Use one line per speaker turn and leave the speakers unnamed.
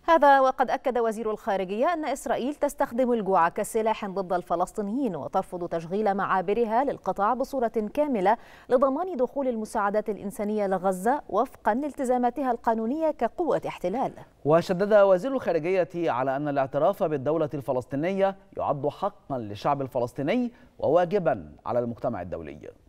هذا وقد أكد وزير الخارجية أن إسرائيل تستخدم الجوع كسلاح ضد الفلسطينيين وترفض تشغيل معابرها للقطاع بصورة كاملة لضمان دخول المساعدات الإنسانية لغزة وفقا لالتزاماتها القانونية كقوة احتلال.
وشدد وزير الخارجية على أن الاعتراف بالدولة الفلسطينية يعد حقا للشعب الفلسطيني وواجبا على المجتمع الدولي.